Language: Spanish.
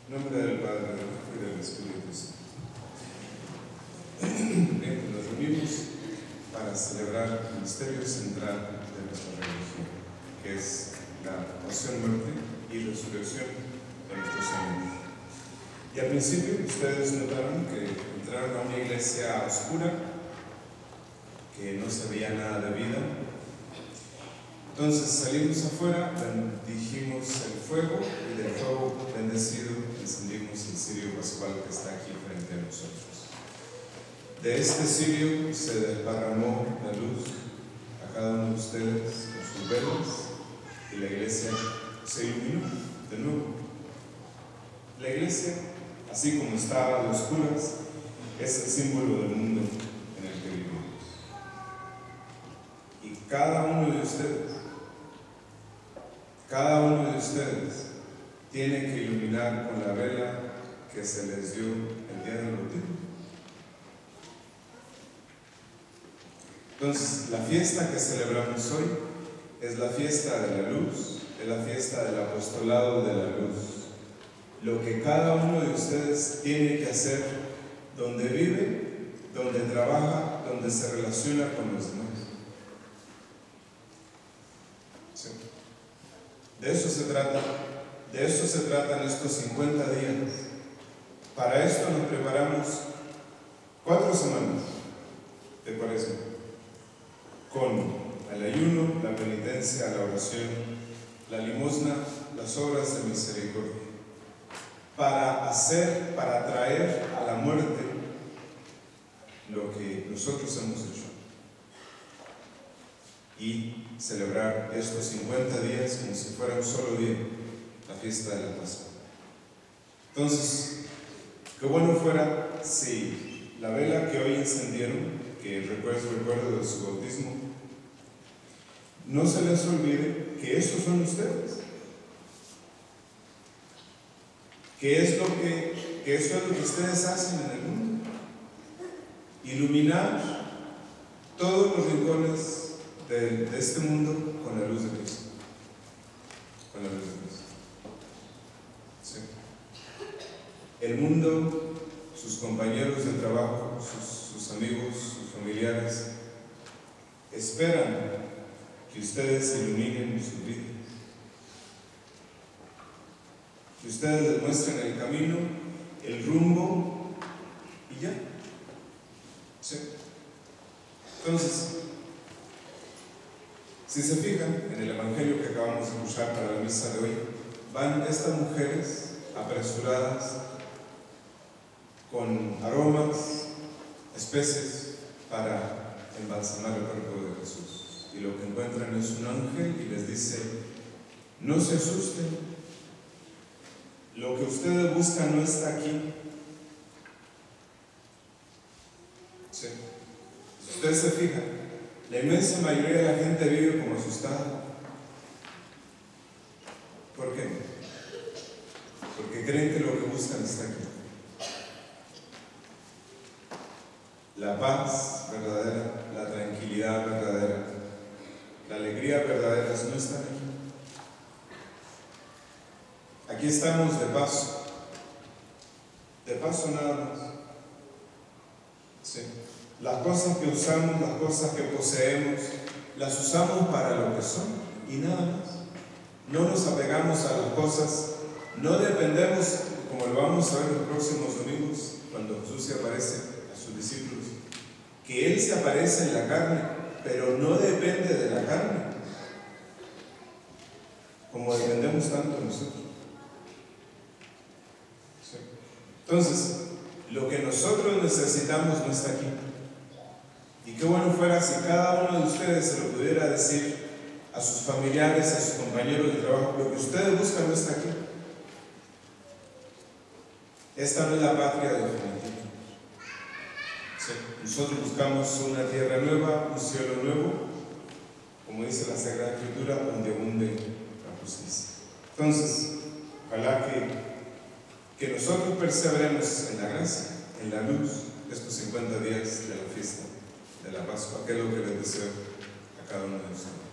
En nombre del Padre, del Hijo y del Espíritu Santo. Bien, nos reunimos para celebrar el misterio central de nuestra religión, que es la pasión, muerte y resurrección de nuestro Señor. Y al principio ustedes notaron que entraron a una iglesia oscura, que no se veía nada de vida. Entonces salimos afuera, bendijimos el fuego y del fuego bendecido encendimos el cirio pascual que está aquí frente a nosotros. De este cirio se desparramó la luz a cada uno de ustedes con sus velas y la iglesia se iluminó de nuevo. La iglesia, así como estaba de oscuras, es el símbolo del mundo en el que vivimos. Y cada uno de ustedes tiene que iluminar con la vela que se les dio el día del bautismo. Entonces, la fiesta que celebramos hoy es la fiesta de la luz, es la fiesta del apostolado de la luz. Lo que cada uno de ustedes tiene que hacer donde vive, donde trabaja, donde se relaciona con los demás. ¿Sí? De eso se tratan estos 50 días. Para esto nos preparamos 4 semanas de Cuaresma, con el ayuno, la penitencia, la oración, la limosna, las obras de misericordia, para traer a la muerte lo que nosotros hemos hecho y celebrar estos 50 días como si fuera un solo día, la fiesta de la Pascua. Entonces, qué bueno fuera si la vela que hoy encendieron, que recuerdo de su bautismo, no se les olvide que estos son ustedes, que eso es lo que ustedes hacen en el mundo, iluminar todos los rincones de este mundo con la luz de Cristo. Con la luz de Cristo. Sí. El mundo, sus compañeros de trabajo, sus amigos, sus familiares, esperan que ustedes iluminen sus vidas, que ustedes les muestren el camino, el rumbo y ya. ¿Sí? Entonces, si se fijan en el evangelio que acabamos de escuchar para la misa de hoy, van estas mujeres apresuradas con aromas, especies para embalsamar el cuerpo de Jesús. Y lo que encuentran es un ángel y les dice: no se asusten, lo que ustedes buscan no está aquí. Sí. Si ustedes se fijan, la inmensa mayoría de la gente vive como asustada. ¿Por qué? Porque creen que lo que buscan está aquí. La paz verdadera, la tranquilidad verdadera, la alegría verdadera no están aquí. Aquí estamos de paso nada más. Sí. Las cosas que usamos, las cosas que poseemos, las usamos para lo que son y nada más. No nos apegamos a las cosas, no dependemos, como lo vamos a ver los próximos domingos, cuando Jesús se aparece a sus discípulos, que Él se aparece en la carne, pero no depende de la carne, como dependemos tanto de nosotros. ¿Sí? Entonces, lo que nosotros necesitamos no está aquí. Y qué bueno fuera si cada uno de ustedes se lo pudiera decir a sus familiares, a sus compañeros de trabajo: lo que ustedes buscan no está aquí. Esta no es la patria definitiva. Sí. Nosotros buscamos una tierra nueva, un cielo nuevo, como dice la Sagrada Escritura, donde abunde la justicia. Entonces, ojalá que nosotros perseveremos en la gracia, en la luz de estos 50 días de la fiesta de la Pascua, que es lo que les deseo a cada uno de ustedes.